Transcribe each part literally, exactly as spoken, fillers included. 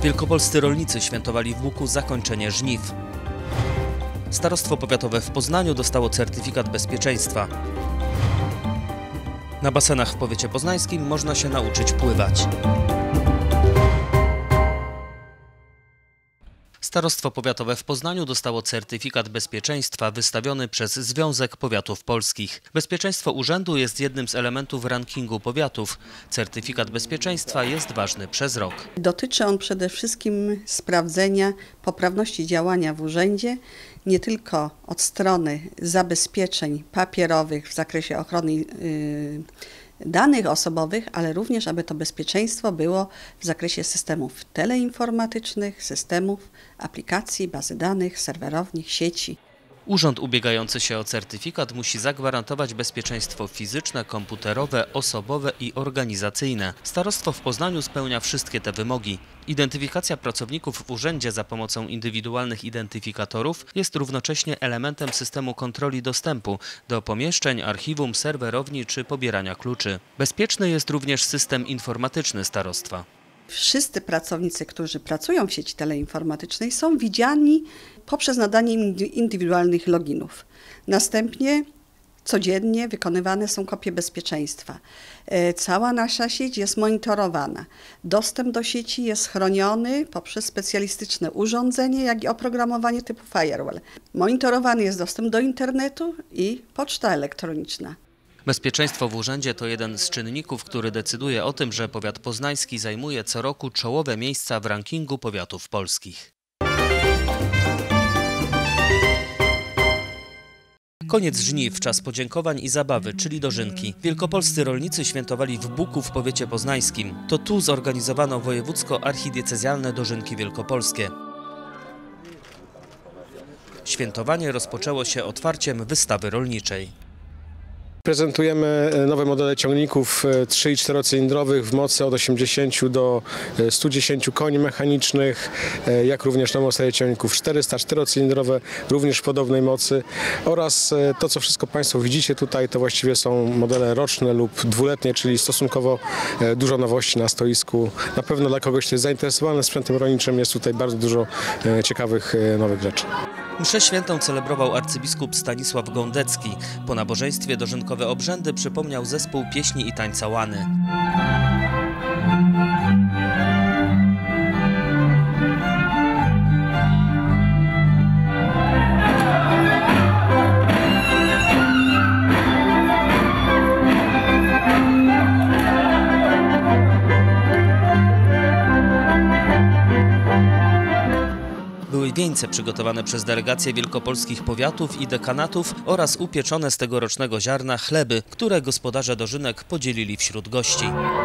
Wielkopolscy rolnicy świętowali w Buku zakończenie żniw. Starostwo powiatowe w Poznaniu dostało certyfikat bezpieczeństwa. Na basenach w powiecie poznańskim można się nauczyć pływać. Starostwo powiatowe w Poznaniu dostało certyfikat bezpieczeństwa wystawiony przez Związek Powiatów Polskich. Bezpieczeństwo urzędu jest jednym z elementów rankingu powiatów. Certyfikat bezpieczeństwa jest ważny przez rok. Dotyczy on przede wszystkim sprawdzenia poprawności działania w urzędzie, nie tylko od strony zabezpieczeń papierowych w zakresie ochrony yy, danych osobowych, ale również, aby to bezpieczeństwo było w zakresie systemów teleinformatycznych, systemów, aplikacji, bazy danych, serwerowni, sieci. Urząd ubiegający się o certyfikat musi zagwarantować bezpieczeństwo fizyczne, komputerowe, osobowe i organizacyjne. Starostwo w Poznaniu spełnia wszystkie te wymogi. Identyfikacja pracowników w urzędzie za pomocą indywidualnych identyfikatorów jest równocześnie elementem systemu kontroli dostępu do pomieszczeń, archiwum, serwerowni czy pobierania kluczy. Bezpieczny jest również system informatyczny starostwa. Wszyscy pracownicy, którzy pracują w sieci teleinformatycznej, są widziani poprzez nadanie im indywidualnych loginów. Następnie codziennie wykonywane są kopie bezpieczeństwa. Cała nasza sieć jest monitorowana. Dostęp do sieci jest chroniony poprzez specjalistyczne urządzenie, jak i oprogramowanie typu firewall. Monitorowany jest dostęp do internetu i poczta elektroniczna. Bezpieczeństwo w urzędzie to jeden z czynników, który decyduje o tym, że powiat poznański zajmuje co roku czołowe miejsca w rankingu powiatów polskich. Koniec żniw, czas podziękowań i zabawy, czyli dożynki. Wielkopolscy rolnicy świętowali w Buku w powiecie poznańskim. To tu zorganizowano wojewódzko-archidiecezjalne dożynki wielkopolskie. Świętowanie rozpoczęło się otwarciem wystawy rolniczej. Prezentujemy nowe modele ciągników trzy- i czterocylindrowych w mocy od osiemdziesięciu do stu dziesięciu koni mechanicznych, jak również nową serię ciągników czterysta, czterocylindrowe, również w podobnej mocy, oraz to, co wszystko Państwo widzicie tutaj, to właściwie są modele roczne lub dwuletnie, czyli stosunkowo dużo nowości na stoisku. Na pewno dla kogoś, kto jest zainteresowany sprzętem rolniczym, jest tutaj bardzo dużo ciekawych nowych rzeczy. Mszę świętą celebrował arcybiskup Stanisław Gądecki. Po nabożeństwie dożynkowe obrzędy przypomniał zespół pieśni i tańca Łany. Były wieńce przygotowane przez delegacje wielkopolskich powiatów i dekanatów oraz upieczone z tegorocznego ziarna chleby, które gospodarze dożynek podzielili wśród gości.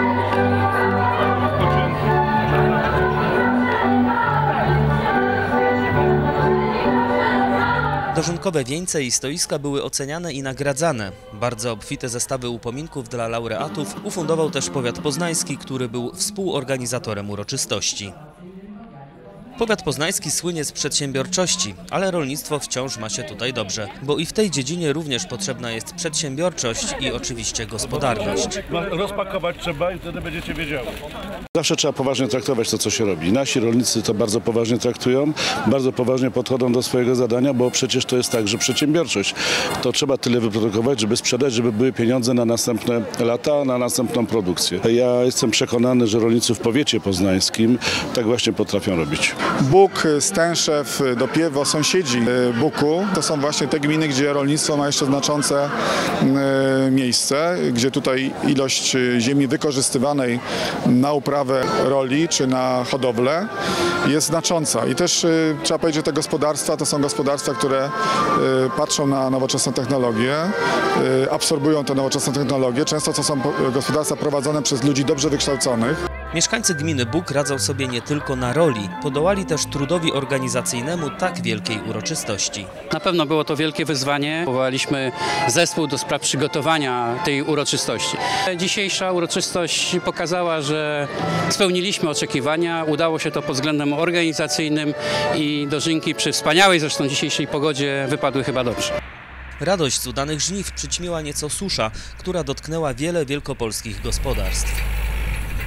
Dożynkowe wieńce i stoiska były oceniane i nagradzane. Bardzo obfite zestawy upominków dla laureatów ufundował też powiat poznański, który był współorganizatorem uroczystości. Powiat poznański słynie z przedsiębiorczości, ale rolnictwo wciąż ma się tutaj dobrze, bo i w tej dziedzinie również potrzebna jest przedsiębiorczość i oczywiście gospodarność. Rozpakować trzeba i wtedy będziecie wiedziały. Zawsze trzeba poważnie traktować to, co się robi. Nasi rolnicy to bardzo poważnie traktują, bardzo poważnie podchodzą do swojego zadania, bo przecież to jest tak, że przedsiębiorczość to trzeba tyle wyprodukować, żeby sprzedać, żeby były pieniądze na następne lata, na następną produkcję. Ja jestem przekonany, że rolnicy w powiecie poznańskim tak właśnie potrafią robić. Buk, Stęszew, Dopiewo, sąsiedzi Buku to są właśnie te gminy, gdzie rolnictwo ma jeszcze znaczące miejsce, gdzie tutaj ilość ziemi wykorzystywanej na uprawę roli czy na hodowlę jest znacząca. I też trzeba powiedzieć, że te gospodarstwa to są gospodarstwa, które patrzą na nowoczesne technologie, absorbują te nowoczesne technologie. Często to są gospodarstwa prowadzone przez ludzi dobrze wykształconych. Mieszkańcy gminy Buk radzą sobie nie tylko na roli, podołali też trudowi organizacyjnemu tak wielkiej uroczystości. Na pewno było to wielkie wyzwanie. Powołaliśmy zespół do spraw przygotowania tej uroczystości. Dzisiejsza uroczystość pokazała, że spełniliśmy oczekiwania, udało się to pod względem organizacyjnym i dożynki przy wspaniałej zresztą dzisiejszej pogodzie wypadły chyba dobrze. Radość z udanych żniw przyćmiła nieco susza, która dotknęła wiele wielkopolskich gospodarstw.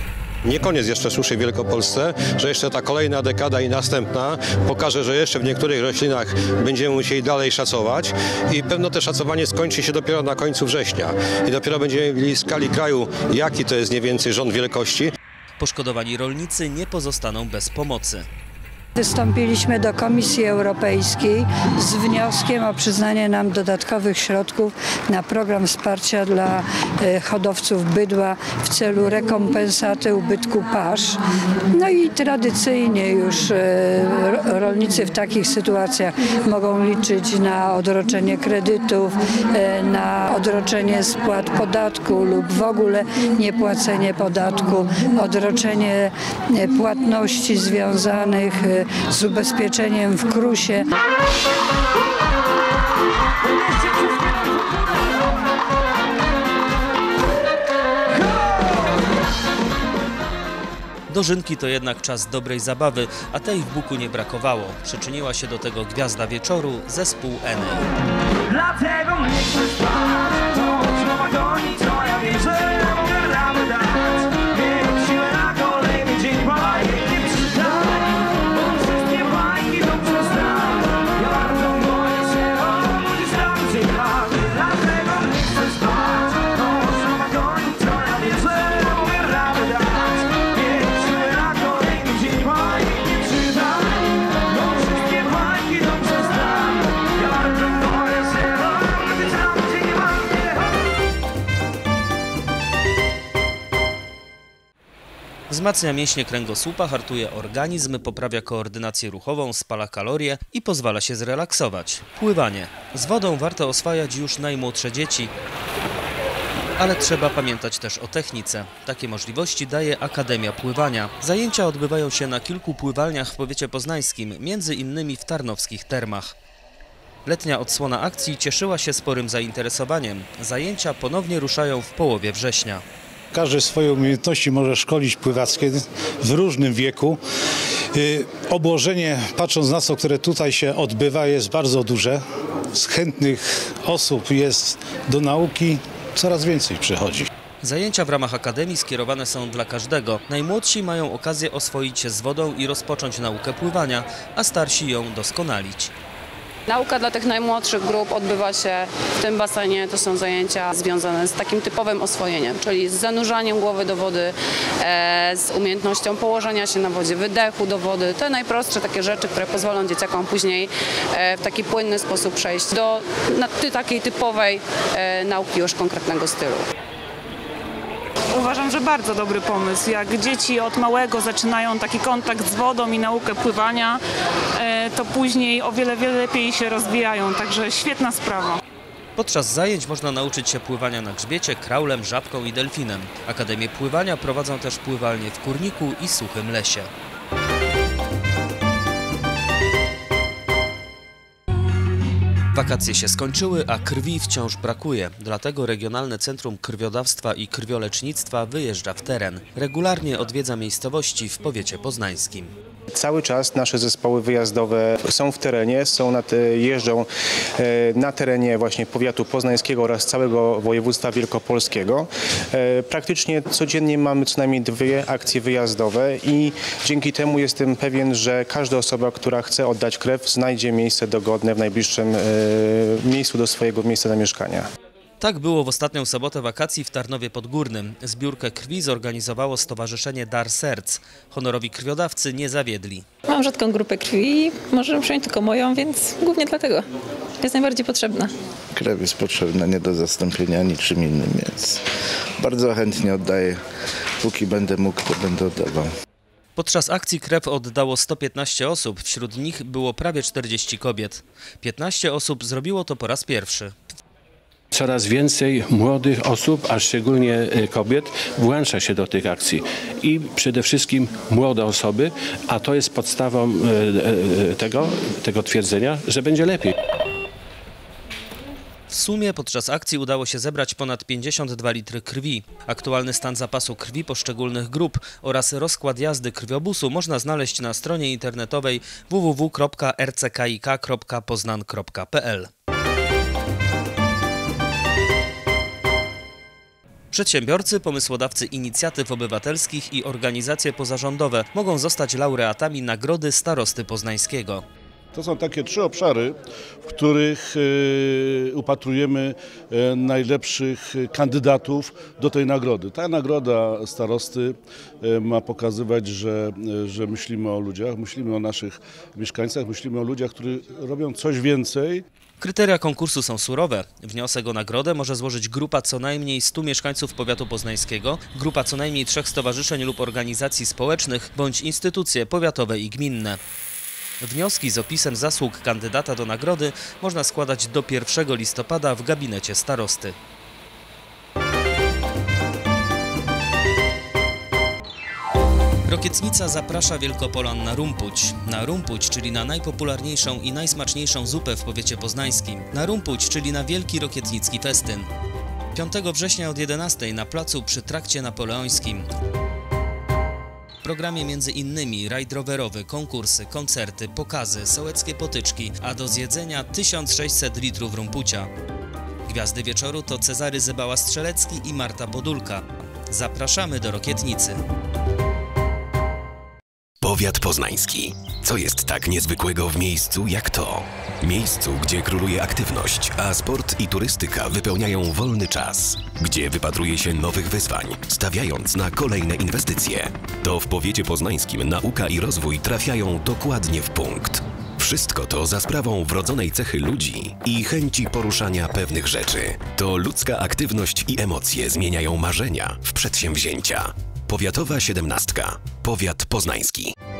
Nie koniec jeszcze suszy w Wielkopolsce, że jeszcze ta kolejna dekada i następna pokaże, że jeszcze w niektórych roślinach będziemy musieli dalej szacować i pewno to szacowanie skończy się dopiero na końcu września i dopiero będziemy mieli w skali kraju, jaki to jest mniej więcej rząd wielkości. Poszkodowani rolnicy nie pozostaną bez pomocy. Wystąpiliśmy do Komisji Europejskiej z wnioskiem o przyznanie nam dodatkowych środków na program wsparcia dla hodowców bydła w celu rekompensaty ubytku pasz. No i tradycyjnie już rolnicy w takich sytuacjach mogą liczyć na odroczenie kredytów, na odroczenie spłat podatku lub w ogóle niepłacenie podatku, odroczenie płatności związanych z ubezpieczeniem w krusie. Dożynki to jednak czas dobrej zabawy, a tej w Buku nie brakowało. Przyczyniła się do tego gwiazda wieczoru, zespół Enei. Dlatego nie chcę spać, to trzeba gonić, co ja wiem, że mogę ramy dać. Mieć siłę na kolejny dzień, bajek nie przydań, bo wszystkie bajki dobrze znam. Ja bardzo boję się, o ludzi znam cię tak. Dlatego nie chcę spać, to trzeba gonić, co ja wiem, że mogę ramy dać. Mieć siłę na kolejny dzień, bajek nie przydań, bo wszystkie bajki dobrze znam. Ja bardzo boję się, o ludzi znam cię tak. Wzmacnia mięśnie kręgosłupa, hartuje organizm, poprawia koordynację ruchową, spala kalorie i pozwala się zrelaksować. Pływanie. Z wodą warto oswajać już najmłodsze dzieci, ale trzeba pamiętać też o technice. Takie możliwości daje Akademia Pływania. Zajęcia odbywają się na kilku pływalniach w powiecie poznańskim, między innymi w tarnowskich termach. Letnia odsłona akcji cieszyła się sporym zainteresowaniem. Zajęcia ponownie ruszają w połowie września. Każdy swoje umiejętności może szkolić pływackie w różnym wieku. Obłożenie, patrząc na to, które tutaj się odbywa, jest bardzo duże. Z chętnych osób jest do nauki, coraz więcej przychodzi. Zajęcia w ramach Akademii skierowane są dla każdego. Najmłodsi mają okazję oswoić się z wodą i rozpocząć naukę pływania, a starsi ją doskonalić. Nauka dla tych najmłodszych grup odbywa się w tym basenie. To są zajęcia związane z takim typowym oswojeniem, czyli z zanurzaniem głowy do wody, e, z umiejętnością położenia się na wodzie, wydechu do wody. Te najprostsze takie rzeczy, które pozwolą dzieciakom później e, w taki płynny sposób przejść do na, ty, takiej typowej e, nauki już konkretnego stylu. Uważam, że bardzo dobry pomysł. Jak dzieci od małego zaczynają taki kontakt z wodą i naukę pływania, to później o wiele, wiele lepiej się rozwijają, także świetna sprawa. Podczas zajęć można nauczyć się pływania na grzbiecie, kraulem, żabką i delfinem. Akademię Pływania prowadzą też pływalnie w Kurniku i Suchym Lesie. Wakacje się skończyły, a krwi wciąż brakuje. Dlatego Regionalne Centrum Krwiodawstwa i Krwiolecznictwa wyjeżdża w teren. Regularnie odwiedza miejscowości w powiecie poznańskim. Cały czas nasze zespoły wyjazdowe są w terenie, są na te, jeżdżą na terenie właśnie powiatu poznańskiego oraz całego województwa wielkopolskiego. Praktycznie codziennie mamy co najmniej dwie akcje wyjazdowe i dzięki temu jestem pewien, że każda osoba, która chce oddać krew, znajdzie miejsce dogodne w najbliższym miejscu do swojego miejsca zamieszkania. Tak było w ostatnią sobotę wakacji w Tarnowie Podgórnym. Zbiórkę krwi zorganizowało Stowarzyszenie Dar Serc. Honorowi krwiodawcy nie zawiedli. Mam rzadką grupę krwi, możemy przyjąć tylko moją, więc głównie dlatego jest najbardziej potrzebna. Krew jest potrzebna nie do zastąpienia niczym innym, więc bardzo chętnie oddaję. Póki będę mógł, to będę oddawał. Podczas akcji krew oddało sto piętnaście osób, wśród nich było prawie czterdzieści kobiet. piętnaście osób zrobiło to po raz pierwszy. Coraz więcej młodych osób, a szczególnie kobiet, włącza się do tych akcji. I przede wszystkim młode osoby, a to jest podstawą tego, tego twierdzenia, że będzie lepiej. W sumie podczas akcji udało się zebrać ponad pięćdziesiąt dwa litry krwi. Aktualny stan zapasu krwi poszczególnych grup oraz rozkład jazdy krwiobusu można znaleźć na stronie internetowej w w w kropka r c k i k kropka poznan kropka p l. Przedsiębiorcy, pomysłodawcy inicjatyw obywatelskich i organizacje pozarządowe mogą zostać laureatami Nagrody Starosty Poznańskiego. To są takie trzy obszary, w których upatrujemy najlepszych kandydatów do tej nagrody. Ta nagroda starosty ma pokazywać, że, że myślimy o ludziach, myślimy o naszych mieszkańcach, myślimy o ludziach, którzy robią coś więcej. Kryteria konkursu są surowe. Wniosek o nagrodę może złożyć grupa co najmniej stu mieszkańców powiatu poznańskiego, grupa co najmniej trzech stowarzyszeń lub organizacji społecznych bądź instytucje powiatowe i gminne. Wnioski z opisem zasług kandydata do nagrody można składać do pierwszego listopada w gabinecie starosty. Rokietnica zaprasza Wielkopolan na Rumpuć. Na Rumpuć, czyli na najpopularniejszą i najsmaczniejszą zupę w powiecie poznańskim. Na Rumpuć, czyli na wielki rokietnicki festyn. piątego września od jedenastej na placu przy Trakcie Napoleońskim. W programie między innymi rajd rowerowy, konkursy, koncerty, pokazy, sołeckie potyczki, a do zjedzenia tysiąc sześćset litrów rumpucia. Gwiazdy wieczoru to Cezary Zybała-Strzelecki i Marta Podulka. Zapraszamy do Rokietnicy. Powiat poznański. Co jest tak niezwykłego w miejscu jak to? Miejscu, gdzie króluje aktywność, a sport i turystyka wypełniają wolny czas. Gdzie wypatruje się nowych wyzwań, stawiając na kolejne inwestycje. To w powiecie poznańskim nauka i rozwój trafiają dokładnie w punkt. Wszystko to za sprawą wrodzonej cechy ludzi i chęci poruszania pewnych rzeczy. To ludzka aktywność i emocje zmieniają marzenia w przedsięwzięcia. Powiatowa siedemnastka. Powiat poznański.